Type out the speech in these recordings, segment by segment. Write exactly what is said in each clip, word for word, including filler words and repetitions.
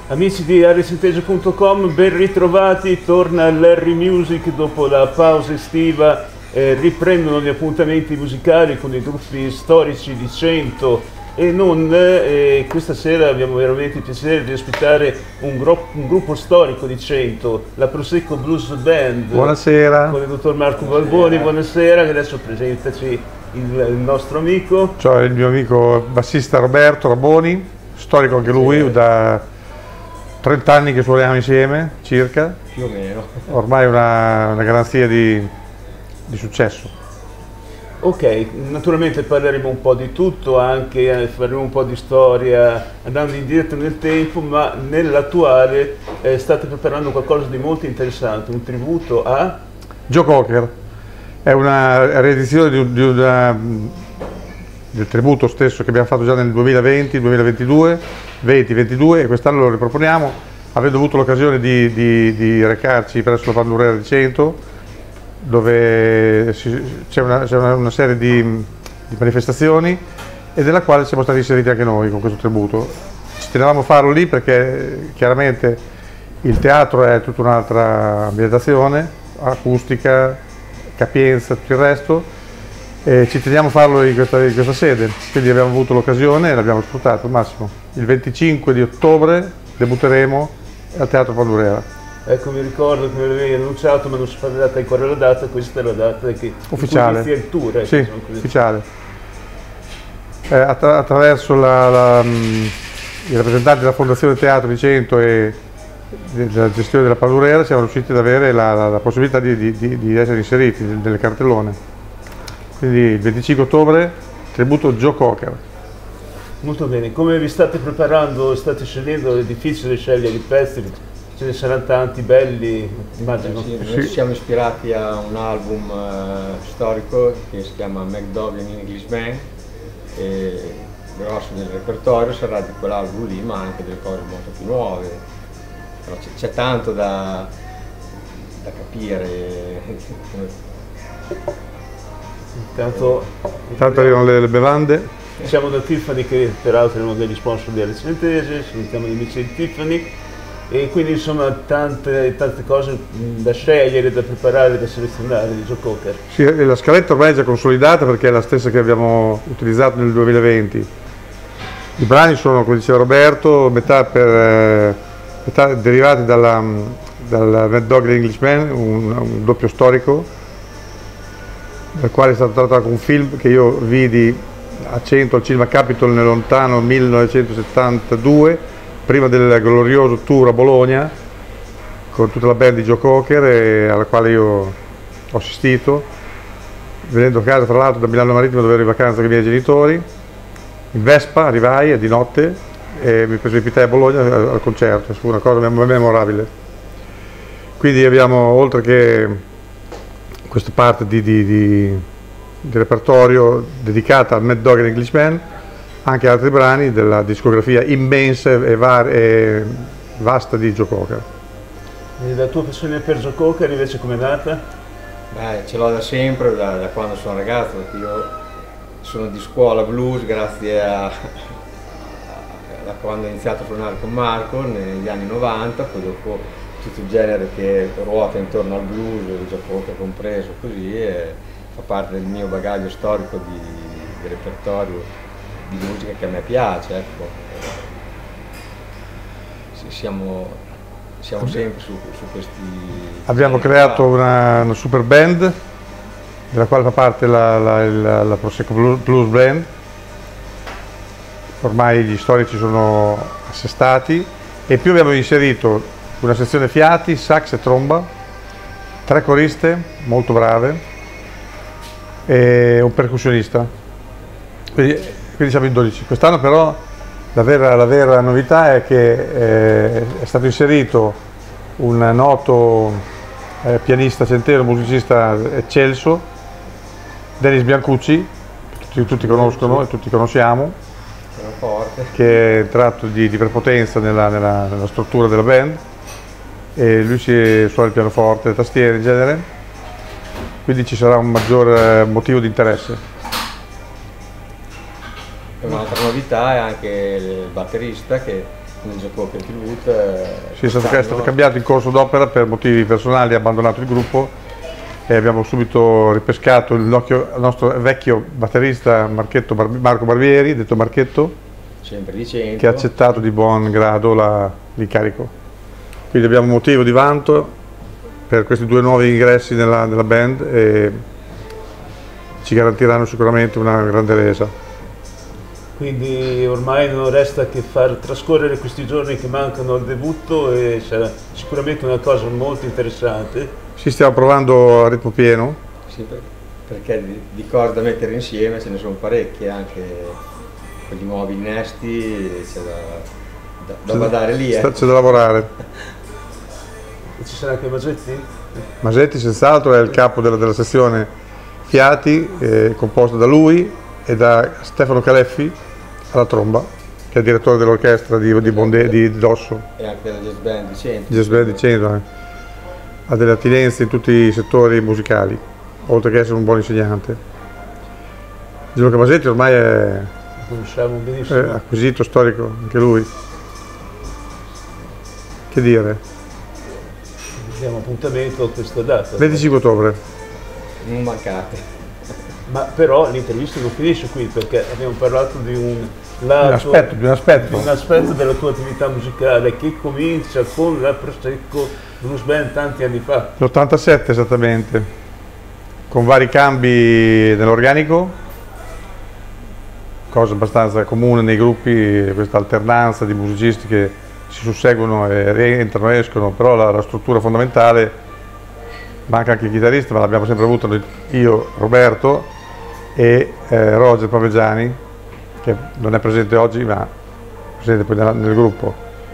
Amici di arisenteggio punto com, ben ritrovati, torna l'Harry Music dopo la pausa estiva, eh, riprendono gli appuntamenti musicali con i gruppi storici di Cento e non, eh, questa sera abbiamo veramente il piacere di ospitare un, gro un gruppo storico di Cento, la Prosecco Blues Band. Buonasera. Con il dottor Marco Balboni, buonasera, che adesso presentaci il, il nostro amico. Ciao, il mio amico bassista Roberto Raboni, storico anche lui, sì. Da trenta anni che suoniamo insieme, circa. Più o meno. Ormai una, una garanzia di, di successo. Ok, naturalmente parleremo un po' di tutto, anche eh, faremo un po' di storia andando indietro nel tempo, ma nell'attuale eh, state preparando qualcosa di molto interessante, un tributo a Joe Cocker. È una riedizione di, di una, del tributo stesso che abbiamo fatto già nel duemilaventi, duemilaventidue, venti ventidue, e quest'anno lo riproponiamo, avendo avuto l'occasione di, di, di recarci presso la Pandurera di Cento, dove c'è una, una, una serie di, di manifestazioni e della quale siamo stati inseriti anche noi con questo tributo. Ci tenevamo a farlo lì perché chiaramente il teatro è tutta un'altra ambientazione, acustica, capienza, tutto il resto, e ci teniamo a farlo in questa, in questa sede, quindi abbiamo avuto l'occasione e l'abbiamo sfruttato al massimo. Il venticinque di ottobre debutteremo al Teatro Pandurera. Ecco, mi ricordo che me l'avevi annunciato, ma non si è data ancora la data, questa è la data che ufficiale. Il tour, ecco, sì, ufficiale. Eh, attra attraverso la, la, mh, i rappresentanti della Fondazione Teatro di Cento e della gestione della Pandurera siamo riusciti ad avere la, la, la possibilità di, di, di essere inseriti nel cartellone. Quindi il venticinque ottobre, tributo Joe Cocker. Molto bene, come vi state preparando? State scegliendo? È difficile scegliere i pezzi, ce ne saranno tanti belli, immagino. Sì, noi ci siamo ispirati a un album uh, storico che si chiama McDowell in Englishman, e il grosso del repertorio sarà di quell'album lì, ma anche delle cose molto più nuove. Però c'è tanto da, da capire. Intanto, Intanto arrivano le, le bevande. Siamo da Tiffany, che peraltro è uno degli sponsor di Arisenteggio, salutiamo gli amici di Tiffany, e quindi insomma tante, tante cose da scegliere, da preparare, da selezionare di Joe Cocker. Sì, la scaletta ormai è già consolidata perché è la stessa che abbiamo utilizzato nel duemilaventi. I brani sono, come diceva Roberto, metà, per, eh, metà derivati dalla, dal Mad Dog Englishman, un, un doppio storico, dal quale è stato tratto anche un film che io vidi a Cento al Cinema Capitol nel lontano millenovecentosettantadue, prima del glorioso tour a Bologna con tutta la band di Joe Cocker, e alla quale io ho assistito venendo a casa tra l'altro da Milano Marittima, dove ero in vacanza con i miei genitori. In Vespa arrivai di notte e mi precipitai a Bologna al concerto, fu una cosa memorabile. Quindi abbiamo, oltre che questa parte di, di, di, di repertorio dedicata al Mad Dog Englishman, anche altri brani della discografia immensa e, e vasta di Joe Cocker. E la tua passione per Joe Cocker invece com'è nata? Beh, ce l'ho da sempre, da, da quando sono ragazzo, perché io sono di scuola blues grazie a, a da quando ho iniziato a suonare con Marco negli anni novanta, poi dopo tutto il genere che ruota intorno al blues, Joe Cocker compreso, così, e fa parte del mio bagaglio storico di, di repertorio di musica che a me piace, ecco. Siamo, siamo sempre su, su questi... Abbiamo creato una, una super band, della quale fa parte la, la, la, la Prosecco Blues Band. Ormai gli storici sono assestati, e più abbiamo inserito una sezione fiati, sax e tromba, tre coriste molto brave e un percussionista. Quindi, quindi siamo in dodici. Quest'anno però la vera, la vera novità è che eh, è stato inserito un noto eh, pianista centeno, musicista eccelso, Dennis Biancucci, che tutti, tutti conoscono e tutti conosciamo, che è entrato di, di prepotenza nella, nella, nella struttura della band, e lui si suona il pianoforte, le tastiere in genere, quindi ci sarà un maggior motivo di interesse. Un'altra novità è anche il batterista, che nel Giacomo Tribute. Eh, sì, è stato, è stato cambiato in corso d'opera per motivi personali, ha abbandonato il gruppo e abbiamo subito ripescato il, il nostro vecchio batterista Marchetto Barbi, Marco Barbieri, detto Marchetto, sempre di cento, che ha accettato di buon grado l'incarico. Quindi abbiamo motivo di vanto per questi due nuovi ingressi nella, nella band e ci garantiranno sicuramente una grande resa. Quindi ormai non resta che far trascorrere questi giorni che mancano al debutto e sarà sicuramente una cosa molto interessante. Ci stiamo provando a ritmo pieno. Sì, perché di, di cose da mettere insieme ce ne sono parecchie, anche per i nuovi innesti c'è da, da, da badare lì. C'è eh. da lavorare. E ci sarà anche Masetti? Masetti senz'altro è il capo della, della sezione Fiati, eh, composta da lui e da Stefano Caleffi alla tromba, che è il direttore dell'orchestra di, di, Bonde, di Dosso. E anche della Jazz Band di Cento. Jazz Band di Cento, eh. Ha delle attinenze in tutti i settori musicali, oltre che essere un buon insegnante. Gianluca Masetti ormai è, conosciamo benissimo. è acquisito, storico, anche lui. Che dire? Diamo appuntamento a questa data. venticinque ottobre. Non mancate. Ma però l'intervista non finisce qui, perché abbiamo parlato di un lato, un aspetto, di un aspetto. di un aspetto della tua attività musicale che comincia con la Prosecco Blues Band tanti anni fa. l'ottantasette esattamente, con vari cambi nell'organico, cosa abbastanza comune nei gruppi, questa alternanza di musicisti che si susseguono e rientrano e escono, però la, la struttura fondamentale, manca anche il chitarrista, ma l'abbiamo sempre avuto io, Roberto e eh, Roger Pavegiani, che non è presente oggi ma è presente poi nel, nel gruppo.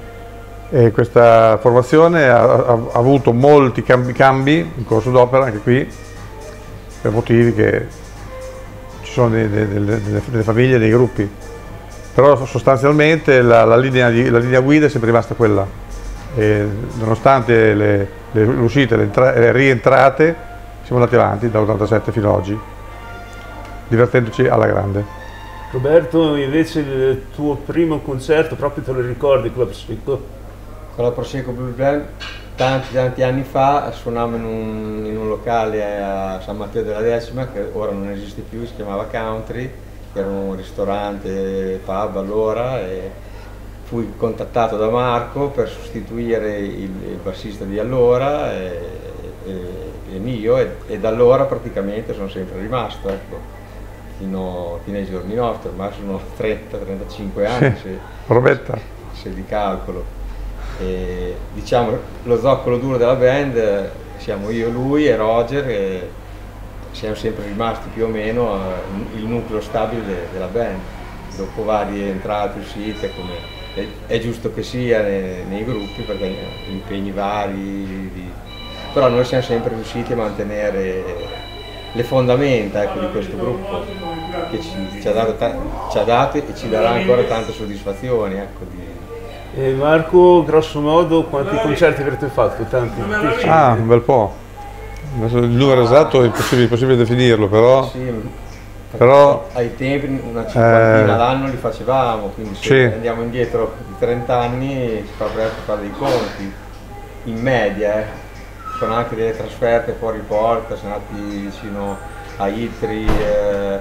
E questa formazione ha, ha, ha avuto molti cambi, cambi in corso d'opera anche qui, per motivi che ci sono delle, delle, delle, delle famiglie, dei gruppi, però sostanzialmente la, la, linea, di, la linea guida è sempre rimasta quella, e nonostante le, le uscite, le, le rientrate, siamo andati avanti dall'ottantasette fino ad oggi, divertendoci alla grande. Roberto, invece il tuo primo concerto, proprio te lo ricordi con la Prosecco? Con la Prosecco Blues Band tanti tanti anni fa suonavamo in un, in un locale a San Matteo della Decima, che ora non esiste più, si chiamava Country, che era un ristorante, pub allora, e fui contattato da Marco per sostituire il, il bassista di allora e, e, e mio, e, e da allora praticamente sono sempre rimasto, ecco. Fino, fino ai giorni nostri, ormai sono trenta trentacinque anni, Sì, se, Robetta. se di calcolo. E, diciamo, lo zoccolo duro della band siamo io, lui e Roger, e siamo sempre rimasti più o meno eh, il nucleo stabile de, della band. Dopo varie entrate e uscite, come è, è giusto che sia nei, nei gruppi, perché impegni vari, di, però noi siamo sempre riusciti a mantenere le fondamenta, ecco, di questo gruppo, che ci, ci, ha dato ci ha dato e ci darà ancora tante soddisfazioni, ecco, di... E Marco, grosso modo, quanti concerti avete fatto? Tanti? Ah, un bel po'. Adesso il numero esatto è impossibile, impossibile definirlo, però... Sì, però ai tempi una cinquantina eh, l'anno li facevamo, quindi se sì. andiamo indietro di trenta anni si fa presto fare dei conti, in media, eh. Sono anche delle trasferte fuori porta, siamo andati vicino a Itri, eh,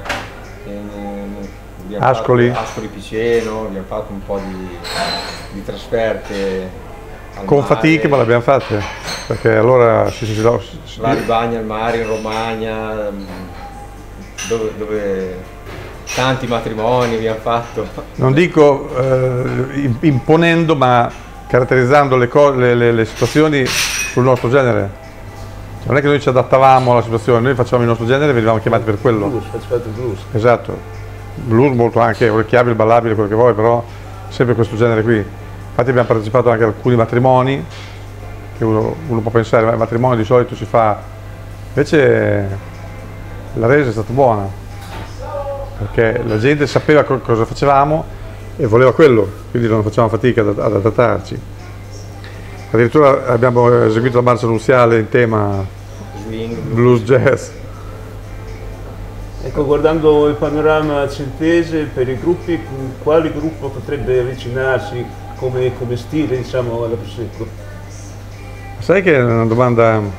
in, Ascoli. Fatto, Ascoli Piceno, abbiamo fatto un po' di, di trasferte al con mare, fatiche, ma l'abbiamo fatte, perché allora si, si, si, si vari bagni al mare in Romagna, dove, dove tanti matrimoni abbiamo fatto. Non dico eh, imponendo, ma caratterizzando le, le, le, le situazioni sul nostro genere. Cioè, non è che noi ci adattavamo alla situazione, noi facevamo il nostro genere e venivamo chiamati per quello. Blues, facevate blues. Esatto, blues molto anche orecchiabile, ballabile, quello che vuoi, però sempre questo genere qui. Infatti abbiamo partecipato anche ad alcuni matrimoni, che uno, uno può pensare, ma il matrimonio di solito si fa, invece la resa è stata buona, perché la gente sapeva co cosa facevamo e voleva quello, quindi non facevamo fatica ad, ad adattarci. Addirittura abbiamo eseguito la marcia nuziale in tema Swing, blues jazz. Ecco, guardando il panorama centese per i gruppi, quale gruppo potrebbe avvicinarsi come, come stile, diciamo, alla Prosecco? Sai che è una domanda, una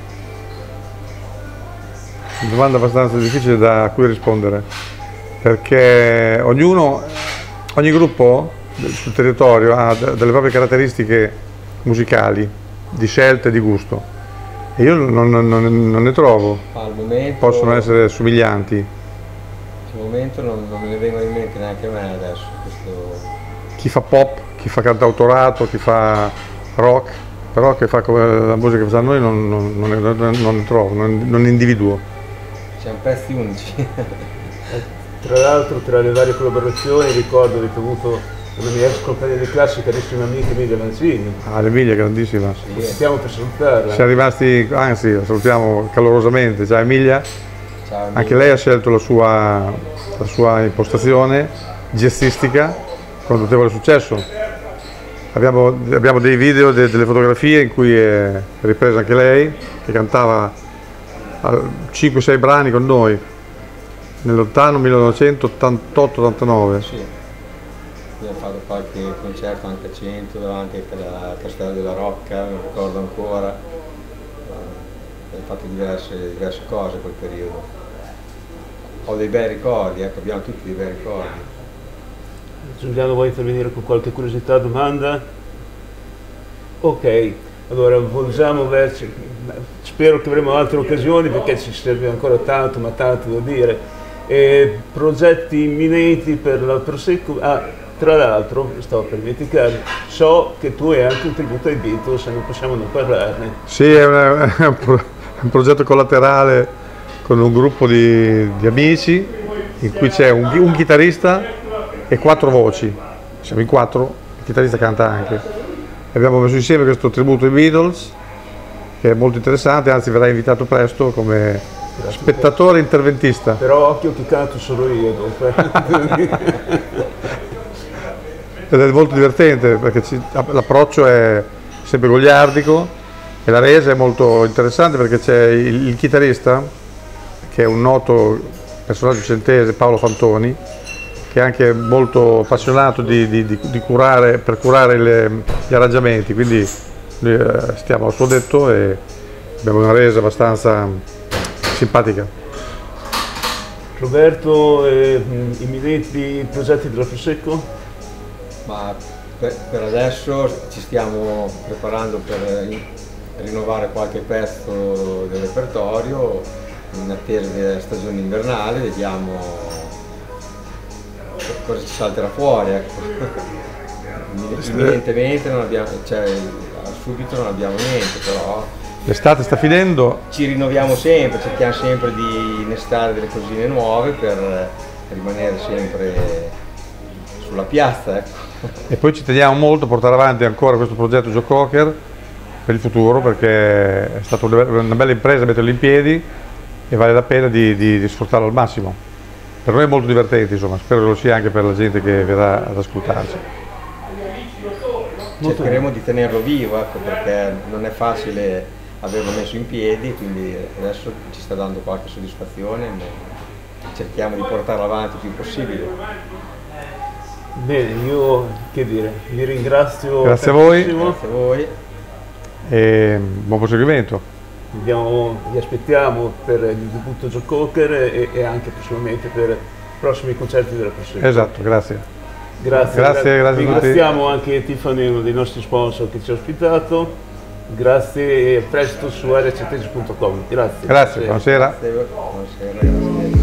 domanda abbastanza difficile da a cui rispondere, perché ognuno, ogni gruppo sul territorio ha delle proprie caratteristiche musicali, di scelta e di gusto, e io non, non, non ne trovo. Al momento, possono essere somiglianti. Al momento non, non me ne vengono in mente neanche a me adesso. Questo... Chi fa pop, chi fa cantautorato, chi fa rock, però che fa come la musica che facciamo noi non, non, non, ne, non ne trovo, non, non ne individuo. Siamo pezzi unici. Tra l'altro, tra le varie collaborazioni ricordo che ho avuto una mia ex compagna di classe, carissima amica Emilia Lanzini. Ah, l'Emilia, grandissima. Sì. Stiamo per salutarla. Siamo rimasti, anzi, la salutiamo calorosamente. Ciao Emilia. Ciao, Emilia. Anche lei ha scelto la sua, la sua impostazione jazzistica con notevole successo. Abbiamo, abbiamo dei video, de, delle fotografie in cui è ripresa anche lei, che cantava cinque sei brani con noi nel lontano millenovecentottantotto ottantanove. Sì, abbiamo fatto qualche concerto anche a Cento, davanti al Castello della Rocca, mi ricordo ancora. Abbiamo fatto diverse, diverse cose in quel periodo. Ho dei bei ricordi, ecco, abbiamo tutti dei bei ricordi. Giuliano, vuoi intervenire con qualche curiosità, domanda? Ok, allora volgiamo verso, spero che avremo altre occasioni perché ci serve ancora tanto, ma tanto da dire. E progetti imminenti per la Prosecco? Ah, tra l'altro, stavo per dimenticare, so che tu hai anche un tributo ai Beatles, se non possiamo non parlarne. Sì, è, una, è un, pro, un progetto collaterale con un gruppo di, di amici in cui c'è un, un chitarrista e quattro voci, siamo in quattro, il chitarrista canta anche. E abbiamo messo insieme questo tributo ai Beatles, che è molto interessante, anzi verrà invitato presto come spettatore interventista. Però occhio che canto solo io dopo. Ed è molto divertente perché l'approccio è sempre goliardico e la resa è molto interessante perché c'è il, il chitarrista, che è un noto personaggio centese, Paolo Fantoni, che è anche molto appassionato di, di, di, di curare, per curare le, gli arrangiamenti, quindi eh, stiamo al suo detto e abbiamo una resa abbastanza simpatica. Roberto, eh, imminenti progetti della Prosecco? Ma per, per adesso ci stiamo preparando per rinnovare qualche pezzo del repertorio in attesa della stagione invernale, vediamo cosa ci salterà fuori, ecco. Imminentemente non abbiamo, cioè subito non abbiamo niente, però l'estate sta finendo, ci rinnoviamo sempre, cerchiamo sempre di innestare delle cosine nuove per rimanere sempre sulla piazza, ecco. E poi ci teniamo molto a portare avanti ancora questo progetto Joe Cocker per il futuro, perché è stata una bella impresa metterlo in piedi e vale la pena di, di, di sfruttarlo al massimo. Per noi è molto divertente, insomma, spero che lo sia anche per la gente che verrà ad ascoltarci. Cercheremo di tenerlo vivo, ecco, perché non è facile averlo messo in piedi, quindi adesso ci sta dando qualche soddisfazione, ma cerchiamo di portarlo avanti il più possibile. Bene, io che dire, vi ringrazio. Grazie a voi. Grazie a voi. E buon proseguimento. Abbiamo, vi aspettiamo per il debutto Joe Cocker e, e anche prossimamente per i prossimi concerti della Prosecco. Esatto, grazie. Grazie, grazie, grazie ringraziamo anche Tiffany, uno dei nostri sponsor che ci ha ospitato. Grazie e a presto su aria certesi punto com. Grazie. Grazie, buonasera. Buonasera, grazie.